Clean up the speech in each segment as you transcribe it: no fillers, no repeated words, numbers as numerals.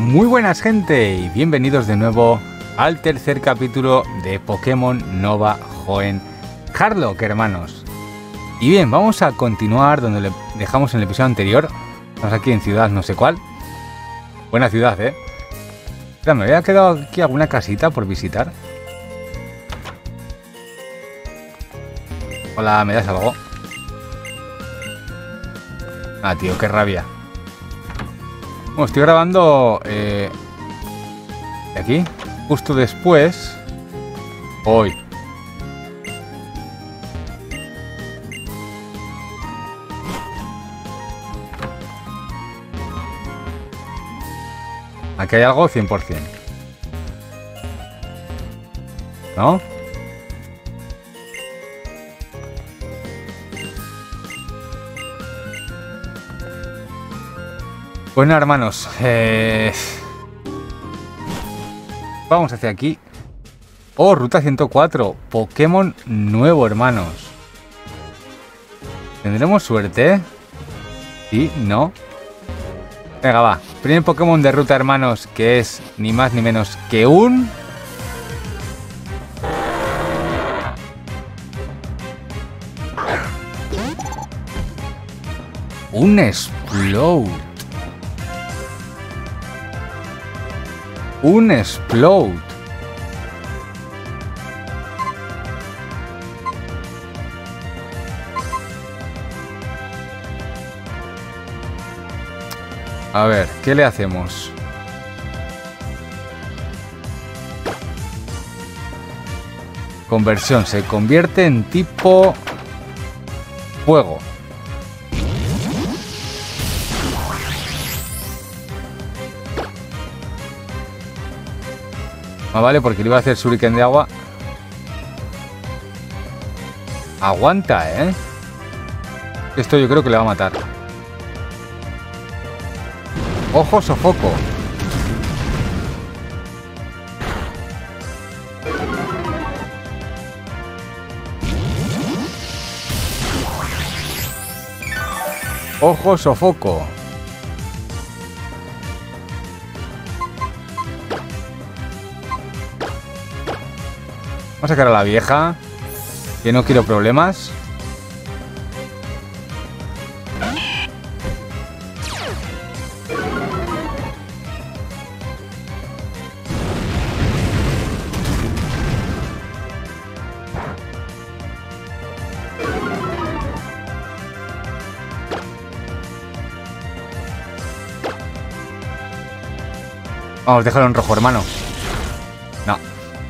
Muy buenas gente y bienvenidos de nuevo al tercer capítulo de Pokémon Nova Hoenn Hardlock, hermanos. Y bien, vamos a continuar donde le dejamos en el episodio anterior. Estamos aquí en ciudad no sé cuál. Buena ciudad, ¿eh? Espera, me había quedado aquí alguna casita por visitar. Hola, ¿me das algo? Ah, tío, qué rabia. Bueno, estoy grabando de aquí, justo después. Hoy. Aquí hay algo 100%. ¿No? Bueno, hermanos, vamos hacia aquí. Oh, ruta 104. Pokémon nuevo, hermanos. ¿Tendremos suerte? ¿Sí? ¿No? Venga, va. Primer Pokémon de ruta, hermanos, que es ni más ni menos que un... Explode. Un Explode. A ver, ¿qué le hacemos? Conversión. Se convierte en tipo fuego. Ah, vale, porque le iba a hacer shuriken de agua. Aguanta, ¿eh? Esto yo creo que le va a matar. Ojo, sofoco. Ojo, sofoco. Vamos a sacar a la vieja, que no quiero problemas. Vamos, déjalo en rojo, hermano. No.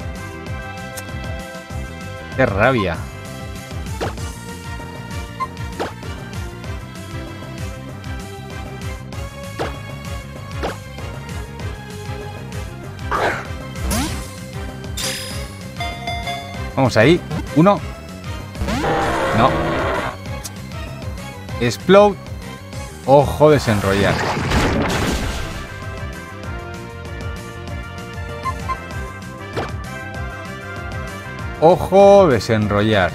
¡Qué rabia! Vamos ahí. Uno. No. Explode. Ojo, desenrollar. Ojo, desenrollar.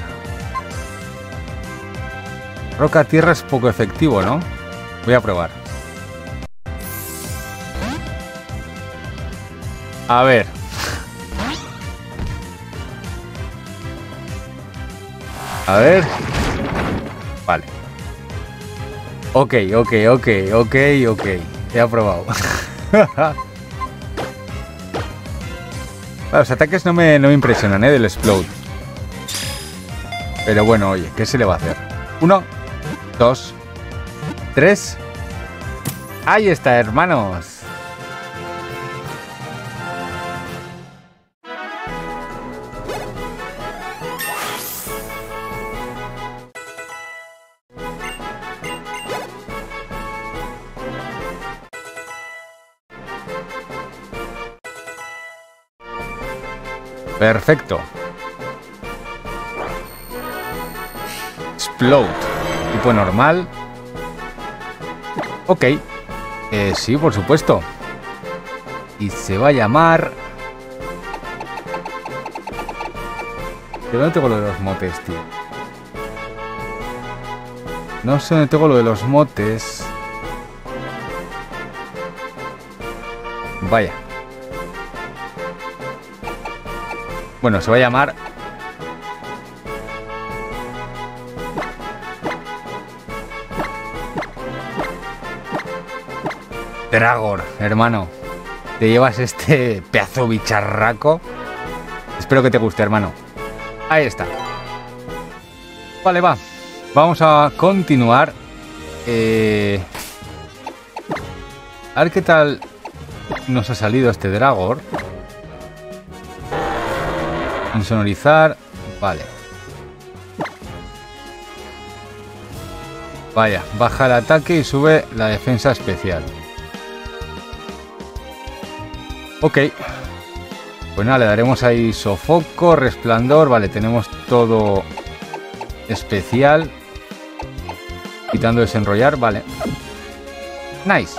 Roca tierra es poco efectivo, ¿no? Voy a probar. A ver. A ver. Vale. Ok. He aprobado. Los ataques no me impresionan, del Explode. Pero bueno, oye, ¿qué se le va a hacer? 1, 2, 3. ¡Ahí está, hermanos! Perfecto. Explode. Tipo normal. Ok. Sí, por supuesto. Y se va a llamar... Yo no tengo lo de los motes, tío. No sé dónde tengo lo de los motes. vaya. Bueno, se va a llamar... Dragor, hermano. Te llevas este pedazo bicharraco. Espero que te guste, hermano. Ahí está. Vale, va. Vamos a continuar. A ver qué tal nos ha salido este Dragor. Insonorizar. Vale. Vaya, baja el ataque y sube la defensa especial. Ok. Pues nada, le daremos ahí sofoco, resplandor. Vale, tenemos todo especial. Quitando desenrollar, vale. Nice.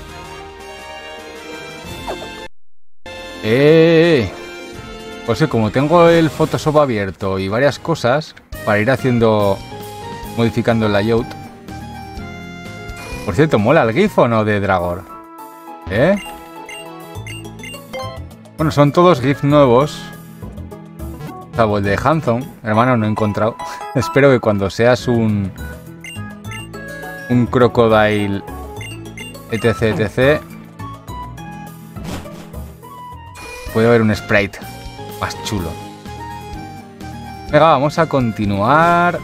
Pues sí, como tengo el Photoshop abierto y varias cosas para ir haciendo, modificando el layout. Por cierto, ¿mola el GIF o no de Dragor? Bueno, son todos GIF nuevos. Salvo el de Hanson. Hermano, no he encontrado. Espero que cuando seas un crocodile etc, etc, puede haber un sprite más chulo. Venga, vamos a continuar.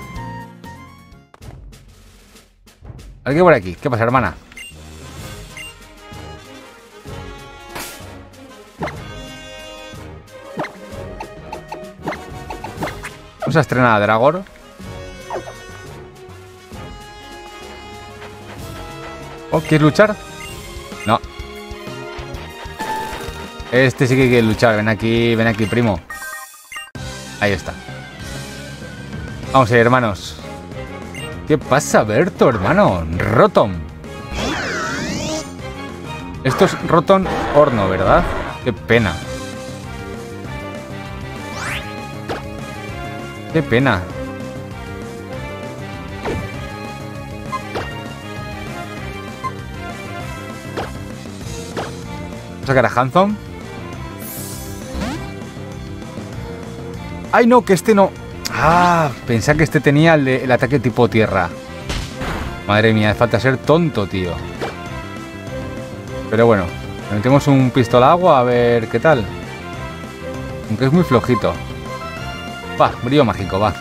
¿Alguien por aquí? ¿Qué pasa, hermana? Vamos a estrenar a Dragor. ¿Oh, quieres luchar? No. Este sí que quiere luchar. Ven aquí, primo. Ahí está. Vamos a ir, hermanos. ¿Qué pasa, Berto, hermano? Rotom. Esto es Rotom Horno, ¿verdad? Qué pena. Qué pena. Vamos a sacar a Hanson. ¡Ay, no! Que este no... Ah, pensaba que este tenía el ataque tipo tierra. Madre mía, hace falta ser tonto, tío. Pero bueno, le metemos un pistola agua a ver qué tal. Aunque es muy flojito. Va, brillo mágico, va.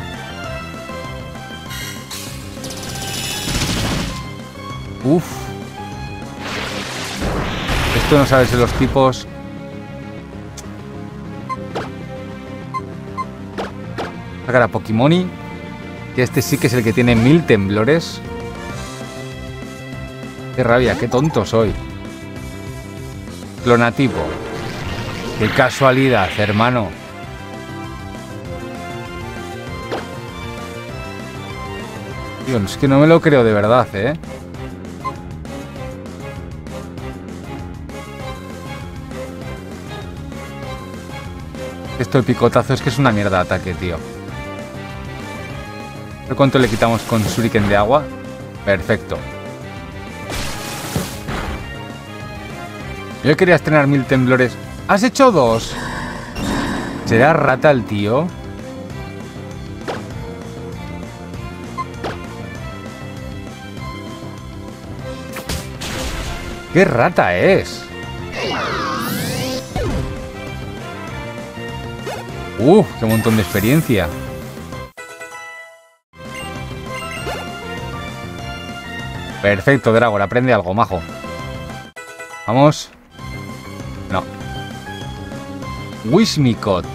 Uf. Esto no sabes de los tipos. Sacar a Pokimoni. Que este sí que es el que tiene 1000 temblores. Qué rabia, qué tonto soy. Clonatipo. Qué casualidad, hermano. Tío, es que no me lo creo de verdad, ¿eh? Esto de picotazo es que es una mierda de ataque, tío. ¿Pero cuánto le quitamos con Shuriken de agua? Perfecto. Yo quería estrenar 1000 temblores. ¿Has hecho 2? ¿Será rata el tío? ¡Qué rata es! ¡Uf! ¡Qué montón de experiencia! Perfecto, Dragor. Aprende algo, majo. Vamos. No. Wismicot.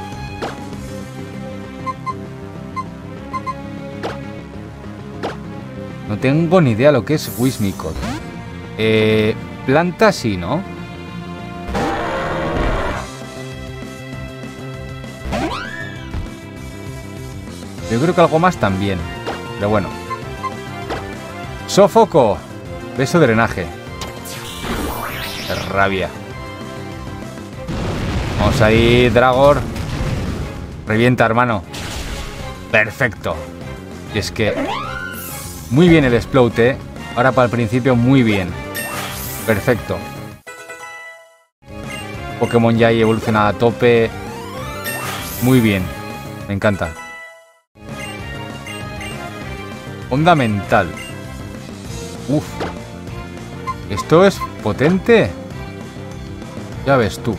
No tengo ni idea lo que es Wismicot. Planta sí, ¿no? Yo creo que algo más también. Pero bueno. Sofoco. Beso de drenaje. Qué rabia. Vamos ahí, Dragor. Revienta, hermano. Perfecto. Y es que... Muy bien el Explode, ¿eh? Ahora para el principio muy bien. Perfecto. Pokémon ya hay evolucionado a tope. Muy bien. Me encanta. Onda mental. Uf. Esto es potente. Ya ves tú.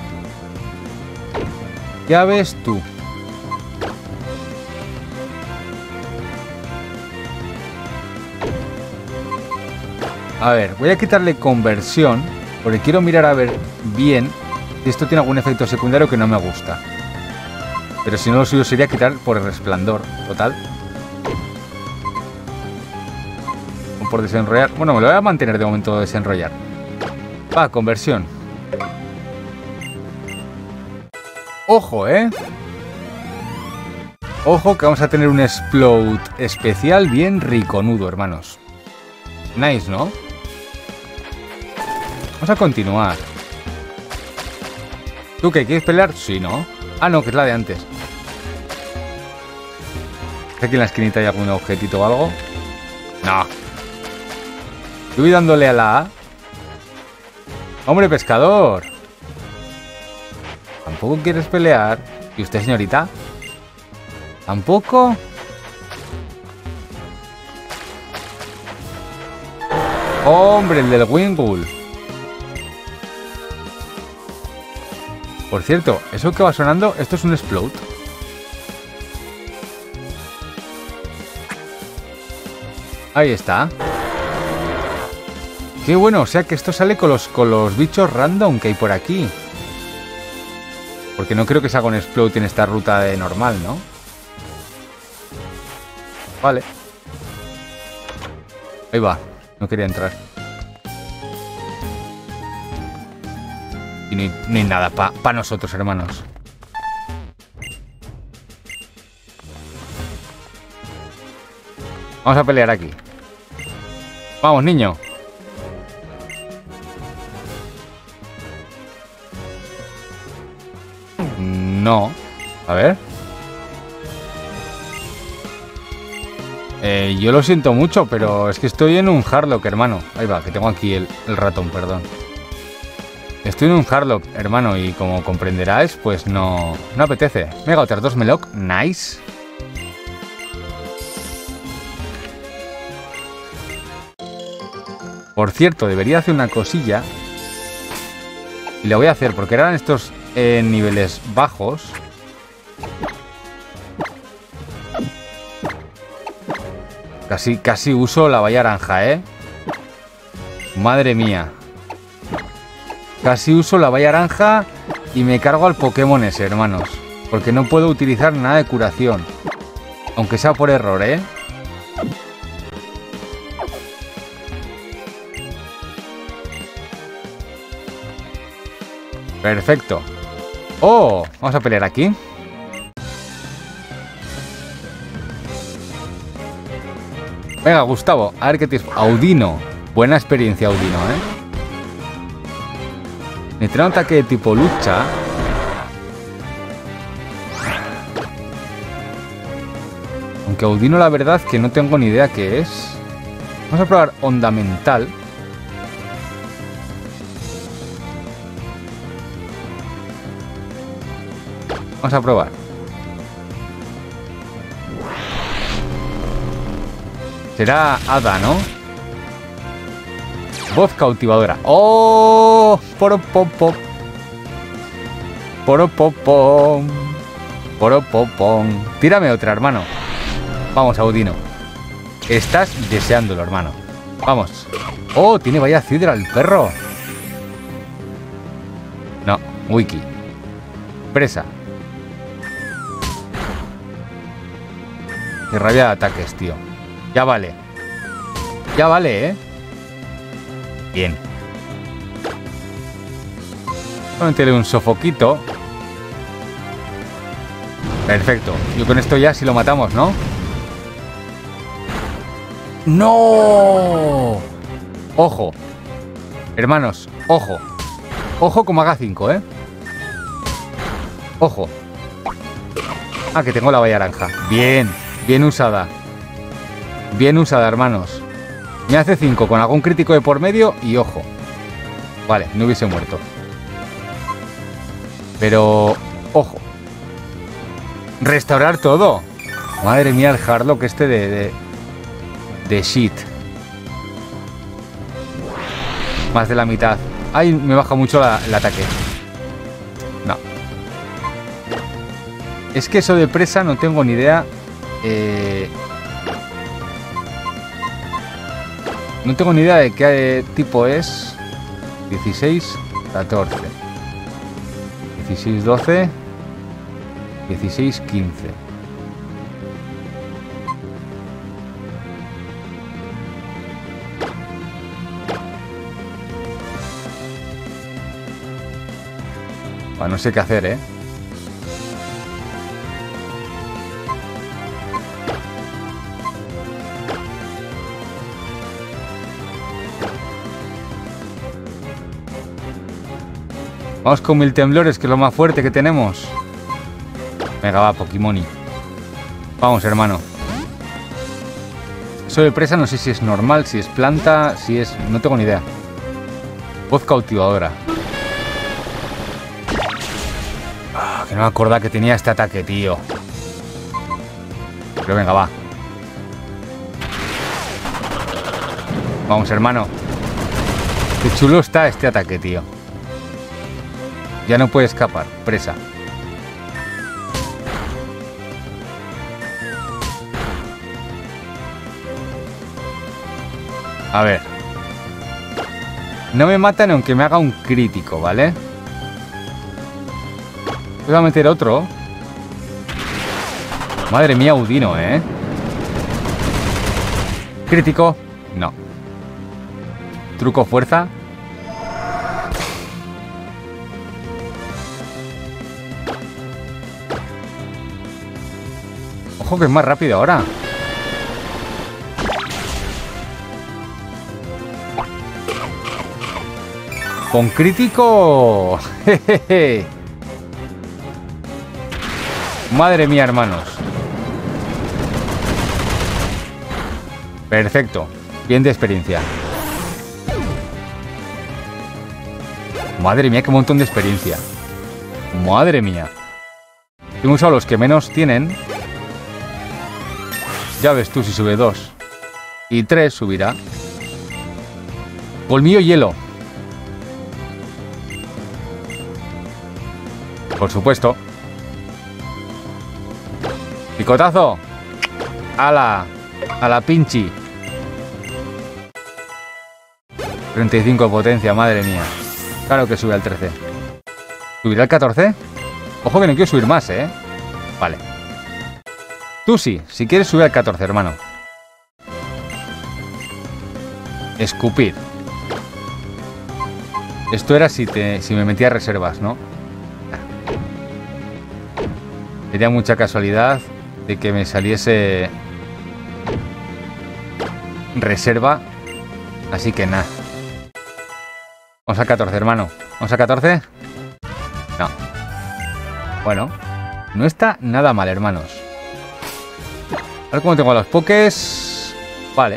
Ya ves tú. A ver, voy a quitarle conversión, porque quiero mirar a ver bien si esto tiene algún efecto secundario que no me gusta. Pero si no, lo suyo sería quitar por el resplandor. Total. O por desenrollar. Bueno, me lo voy a mantener de momento desenrollar. Va, conversión. Ojo, Ojo que vamos a tener un explode especial bien riconudo, hermanos. Nice, ¿no? Vamos a continuar. ¿Tú qué? ¿Quieres pelear? Sí, ¿no? Ah, no, que es la de antes. ¿Aquí en la esquinita hay algún objetito o algo? No. Yo voy dándole a la A. ¡Hombre, pescador! ¿Tampoco quieres pelear? ¿Y usted, señorita? ¿Tampoco? ¡Hombre, el del Wingull! Por cierto, eso que va sonando, esto es un explode. Ahí está. Qué bueno, o sea que esto sale con los bichos random que hay por aquí. Porque no creo que se haga un explode en esta ruta de normal, ¿no? Vale. Ahí va. No quería entrar. Y no hay nada para nosotros, hermanos. Vamos a pelear aquí. Vamos, niño. No. A ver. Yo lo siento mucho, pero es que estoy en un Hardlock, hermano. Ahí va, que tengo aquí el ratón, perdón. Estoy en un Hardlock, hermano, y como comprenderás, pues no apetece. Mega Otter 2 Meloc, nice. Por cierto, debería hacer una cosilla. Y la voy a hacer, porque eran estos niveles bajos. Casi uso la valla naranja, Madre mía. Casi uso la valla naranja y me cargo al Pokémon ese, hermanos. Porque no puedo utilizar nada de curación. Aunque sea por error, Perfecto. ¡Oh! Vamos a pelear aquí. Venga, Gustavo, a ver qué tienes. Audino. Buena experiencia, Audino, Me trae un ataque de tipo lucha. Aunque Audino, la verdad, que no tengo ni idea qué es. Vamos a probar onda mental. Vamos a probar. Será hada, ¿no? Voz cautivadora. ¡Oh! Poropopop. Poropopom. Poropopom. Tírame otra, hermano. Vamos, Audino. Estás deseándolo, hermano. Vamos. ¡Oh! Tiene vaya cidra el perro. No, wiki. Presa. Qué rabia de ataques, tío. Ya vale. Ya vale, Bien. Vamos a meterle un sofoquito. Perfecto. Yo con esto ya si lo matamos, ¿no? ¡No! Ojo. Hermanos, ojo. Ojo como haga 5, Ojo. Ah, que tengo la valla naranja. Bien. Bien usada. Bien usada, hermanos. Me hace 5 con algún crítico de por medio y ojo. Vale, no hubiese muerto. Pero, ojo. Restaurar todo. Madre mía, el Harlock este de shit. Más de la mitad. Ay, me baja mucho el ataque. No. Es que eso de presa no tengo ni idea. No tengo ni idea de qué tipo es. 16, 14. 16, 12. 16, 15. No sé qué hacer, ¿eh? Vamos con 1000 temblores, que es lo más fuerte que tenemos. Venga, va, Pokimoni. Vamos, hermano. Eso de presa no sé si es normal, si es planta, si es... No tengo ni idea. Voz cautivadora. Que no me acordaba que tenía este ataque, tío. Pero venga, va. Vamos, hermano. Qué chulo está este ataque, tío. Ya no puede escapar. Presa. A ver. No me matan aunque me haga un crítico, ¿vale? Voy a meter otro. Madre mía, Udino, ¿eh? Crítico. No. Truco fuerza. Ojo que es más rápido ahora. Con crítico. Jejeje. Madre mía, hermanos. Perfecto. Bien de experiencia. Madre mía, qué montón de experiencia. Madre mía. Hemos usado los que menos tienen. Ya ves tú si sube 2. Y 3 subirá. Colmillo hielo. Por supuesto. Picotazo. A la pinchi. 35 de potencia, madre mía. Claro que sube al 13. ¿Subirá al 14? Ojo que no quiero subir más, ¿eh? Vale. Tú sí, si quieres subir al 14, hermano. Escupir. Esto era si me metía reservas, ¿no? Sería mucha casualidad de que me saliese reserva. Así que nada. Vamos a 14, hermano. ¿Vamos a 14? No. Bueno. No está nada mal, hermanos. A ver cómo tengo los pokés. Vale.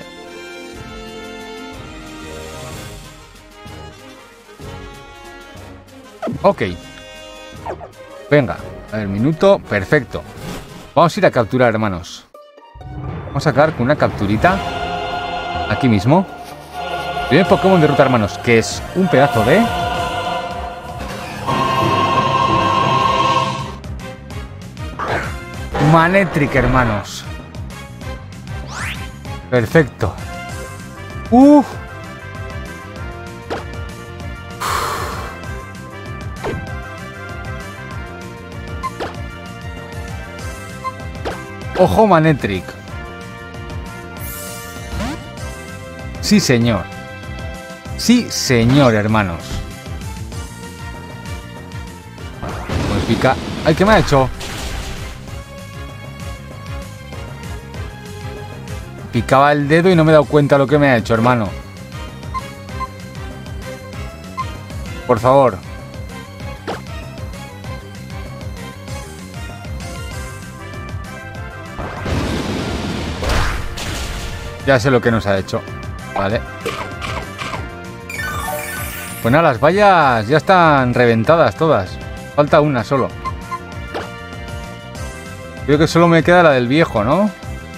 Ok. Venga. A ver, minuto. Perfecto. Vamos a ir a capturar, hermanos. Vamos a acabar con una capturita. Aquí mismo. Primer Pokémon de ruta, hermanos. Que es un pedazo de... Manectric, hermanos. Perfecto. Ojo, Manectric. Sí, señor. Sí, señor, hermanos. Pues pica. ¡Ay, qué me ha hecho! Picaba el dedo y no me he dado cuenta lo que me ha hecho, hermano. Por favor. Ya sé lo que nos ha hecho. Vale. Pues nada, las vallas ya están reventadas todas. Falta una solo. Creo que solo me queda la del viejo, ¿no?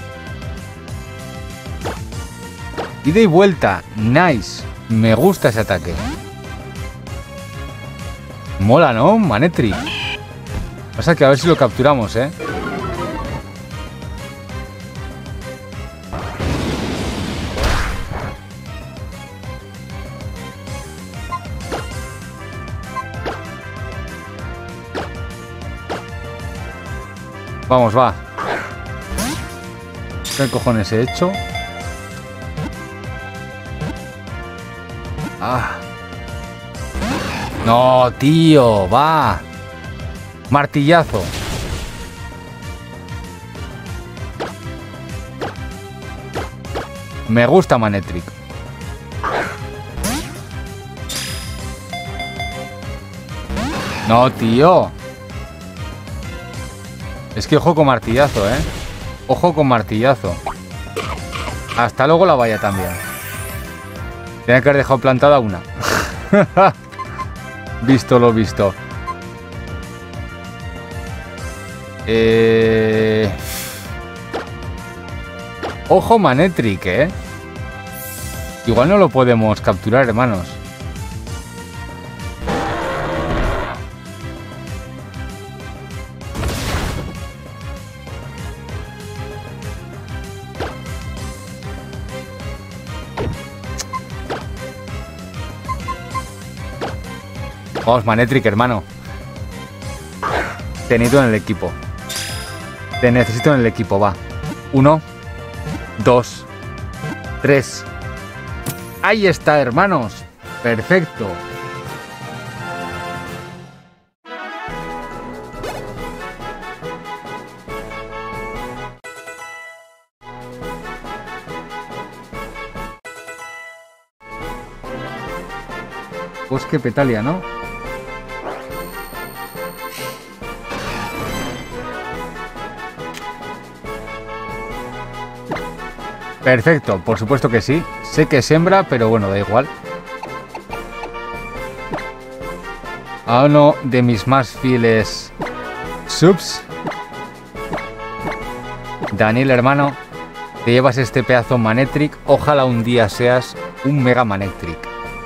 Ida y vuelta. Nice. Me gusta ese ataque. Mola, ¿no? Manectric. Pasa que a ver si lo capturamos, ¿eh? Vamos, va. ¿Qué cojones he hecho? Ah. No, tío, va. Martillazo. Me gusta Manectric. No, tío. Es que ojo con martillazo, ¿eh? Ojo con martillazo. Hasta luego la valla también. Tenía que haber dejado plantada una. Visto lo visto. Ojo Manectric, ¿eh? Igual no lo podemos capturar, hermanos. Vamos, Manectric, hermano. Te necesito en el equipo. Te necesito en el equipo, va. 1, 2, 3. Ahí está, hermanos. Perfecto. Bosque Petalia, ¿no? Perfecto, por supuesto que sí. Sé que es hembra, pero bueno, da igual. A uno de mis más fieles subs. Daniel, hermano, te llevas este pedazo Manectric. Ojalá un día seas un mega Manectric.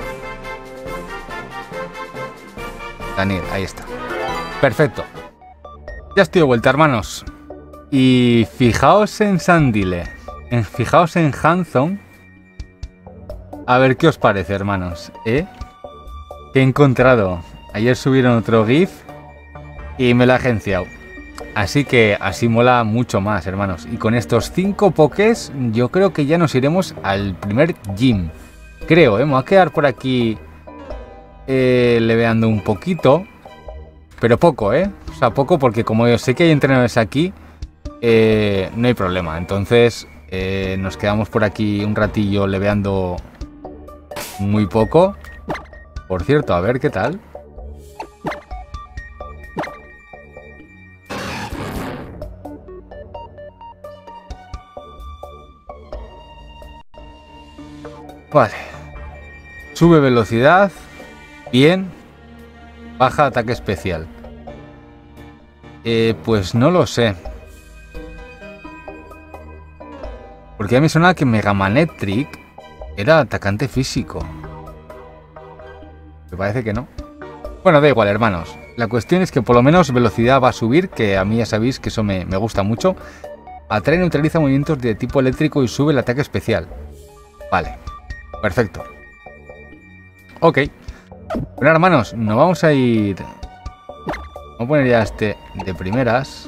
Daniel, ahí está. Perfecto. Ya estoy de vuelta, hermanos. Y fijaos en Sandile. Fijaos en Hanson. A ver qué os parece, hermanos, ¿eh? Que he encontrado. Ayer subieron otro GIF y me lo he agenciado. Así que así mola mucho más, hermanos. Y con estos 5 pokés yo creo que ya nos iremos al primer gym. Creo, ¿eh? Me voy a quedar por aquí leveando un poquito. Pero poco, ¿eh? O sea, poco porque como yo sé que hay entrenadores aquí, no hay problema. Entonces nos quedamos por aquí un ratillo leveando muy poco. Por cierto, a ver qué tal. Vale. Sube velocidad. Bien. Baja ataque especial. Pues no lo sé. Porque a mí me suena que Mega Manectric era atacante físico. Me parece que no. Bueno, da igual, hermanos. La cuestión es que por lo menos velocidad va a subir, que a mí ya sabéis que eso me gusta mucho. Atrae y neutraliza movimientos de tipo eléctrico y sube el ataque especial. Vale. Perfecto. Ok. Bueno, hermanos, nos vamos a ir... Vamos a poner ya este de primeras.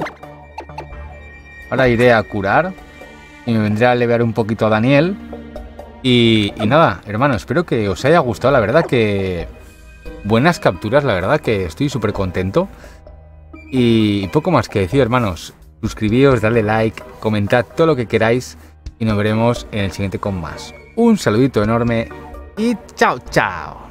Ahora iré a curar. Y me vendré a levear un poquito a Daniel. Y nada, hermanos, espero que os haya gustado. La verdad que... Buenas capturas, la verdad que estoy súper contento. Y poco más que decir, hermanos. Suscribíos, dadle like, comentad todo lo que queráis. Y nos veremos en el siguiente con más. Un saludito enorme. Y chao, chao.